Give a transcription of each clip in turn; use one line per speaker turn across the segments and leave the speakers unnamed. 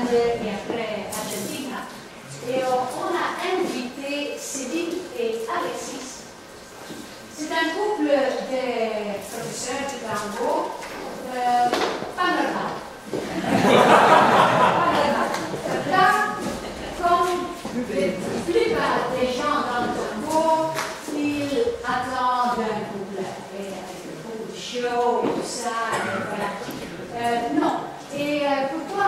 Hollande et après Argentina. Et on a invité Céline et Alexis. C'est un couple de professeurs de tango, pas normal. Pas normal. Là, comme la plupart des gens dans le tango, ils attendent un couple avec beaucoup de show et tout ça, et voilà. Non. Et pourquoi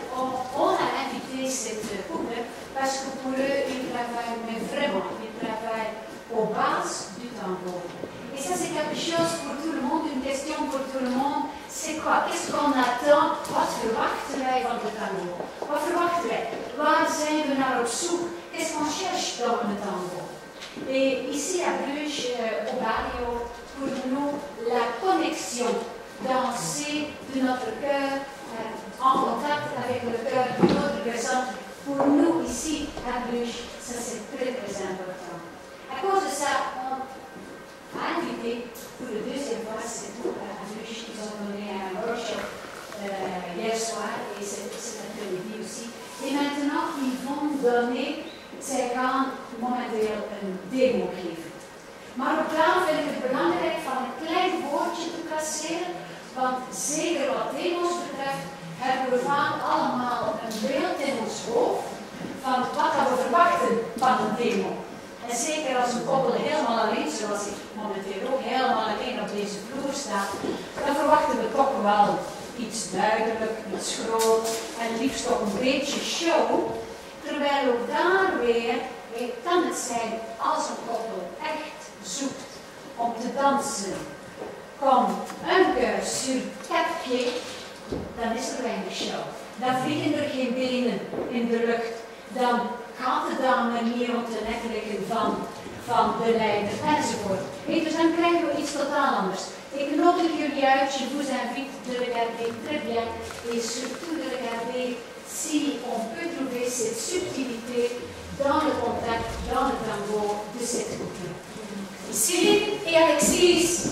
on a invité cette couple? Parce que pour eux, ils travaillent, mais vraiment, ils travaillent aux bases du tango. Et ça, c'est quelque chose pour tout le monde, une question pour tout le monde. C'est quoi? Qu'est-ce qu'on attend? Wat verwachten wij van de tango? Wat verwachten wij? Waar zijn we naar op zoek? Qu'est-ce qu'on cherche dans le tango? Et ici à Bruges, au barrio, pour nous, la connexion, danser de notre cœur, en contact avec le cœur d'une autre personne, pour nous ici à Bruges, ça c'est très très important. À cause de ça, on a invité pour la deuxième fois, c'est tout à Bruges, ils ont donné un workshop hier soir et cet après-midi aussi. Et maintenant, ils vont donner, zij gaan momenteel een demo geven. Maar op plan vind ik het belangrijk van een klein woordje te placeren, want zeker wat demos betreft, hebben we vaak allemaal een beeld in ons hoofd van wat we verwachten van een demo. En zeker als een koppel helemaal alleen, zoals ik momenteel ook helemaal alleen op deze vloer sta, dan verwachten we toch wel iets duidelijk, iets groot en liefst toch een beetje show. Terwijl ook daar weer kan het zijn als een koppel echt zoekt om te dansen. Kom, un cœur sur 4 pieds, dan is er weinig show. Dan vliegen er geen benen in de lucht. Dan gaat de dame niet rond de nek liggen van de leider enzovoort. Dus dan krijgen we iets totaal anders. Ik nodig jullie uit, je vous invite de regarder très bien et surtout de regarder si on peut trouver cette subtilité dans le contact, dans le tango de cette couple. Céline et Alexis.